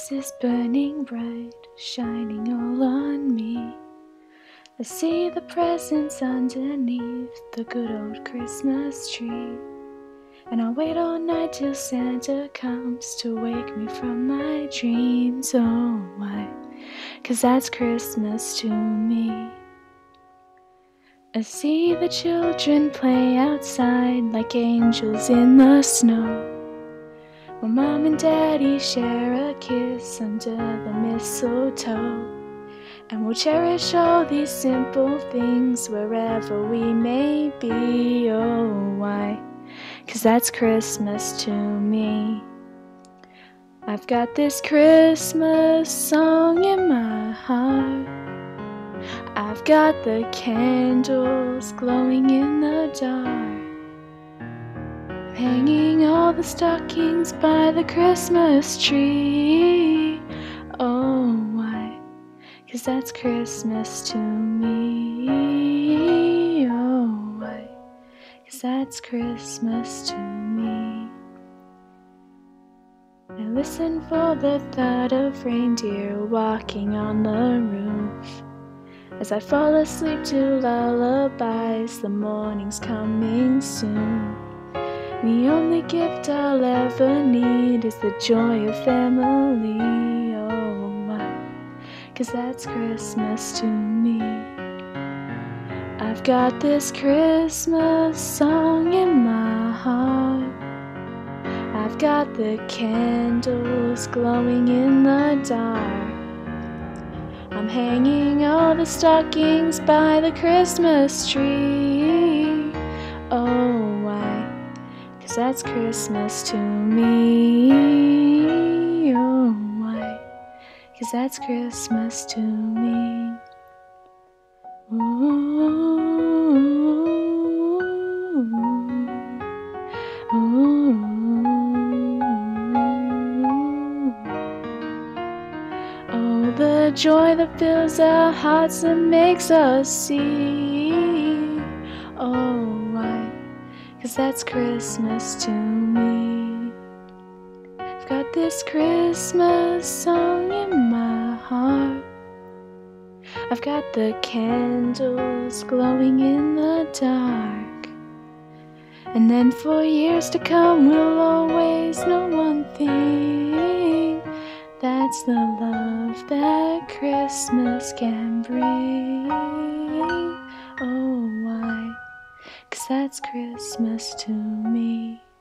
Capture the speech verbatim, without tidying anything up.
Christmas is burning bright, shining all on me. I see the presents underneath the good old Christmas tree. And I'll wait all night till Santa comes to wake me from my dreams. Oh, why? 'Cause that's Christmas to me. I see the children play outside like angels in the snow, while Mom and Daddy share a kiss under the mistletoe. And we'll cherish all these simple things wherever we may be. Oh, why? 'Cause that's Christmas to me. I've got this Christmas song in my heart. I've got the candles glowing in the dark. I'm hanging all the stockings by the Christmas tree. Oh, why? 'Cause that's Christmas to me. Oh, why? 'Cause that's Christmas to me. I listen for the thud of reindeer walking on the roof. As I fall asleep to lullabies, the morning's coming soon. The only gift I'll ever need is the joy of family. Oh, my, 'cause that's Christmas to me. I've got this Christmas song in my heart. I've got the candles glowing in the dark. I'm hanging all the stockings by the Christmas tree. Oh, why? 'Cause that's Christmas to me. Oh, why? 'Cause that's Christmas to me. Ooh, ooh, ooh. Oh, the joy that fills our hearts and makes us see. Oh, why? 'Cause that's Christmas to me. I've got this Christmas song in my heart. I've got the candles glowing in the dark. And then for years to come we'll always know one thing. That's the love that Christmas can bring. Oh, why? 'Cause that's Christmas to me.